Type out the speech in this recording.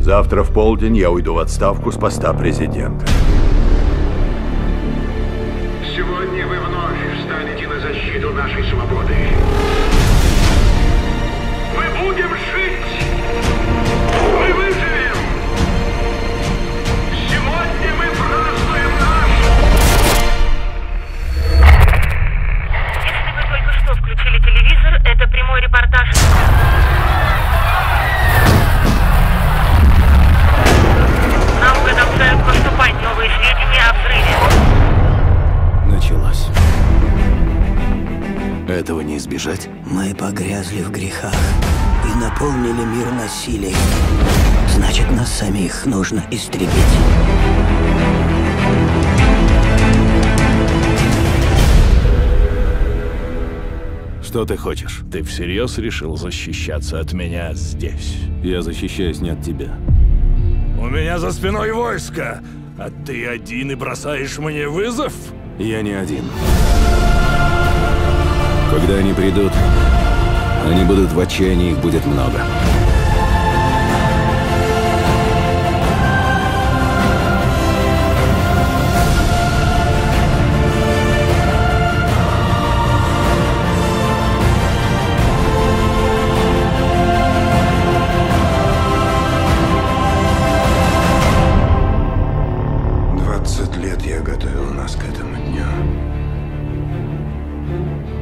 Завтра в полдень я уйду в отставку с поста президента. Сегодня вы вновь встанете на защиту нашей свободы. Мы будем жить! Мы выживем! Сегодня мы празднуем наш... Если вы только что включили телевизор, это прямой репортаж. Нам продолжают поступать новые сведения о взрыве. Началось. Этого не избежать? Мы погрязли в грехах и наполнили мир насилием. Значит, нас самих нужно истребить. Что ты хочешь? Ты всерьез решил защищаться от меня здесь? Я защищаюсь не от тебя. У меня за спиной войско, а ты один и бросаешь мне вызов? Я не один. Когда они придут, они будут в отчаянии, их будет много. Лет я готовил нас к этому дню.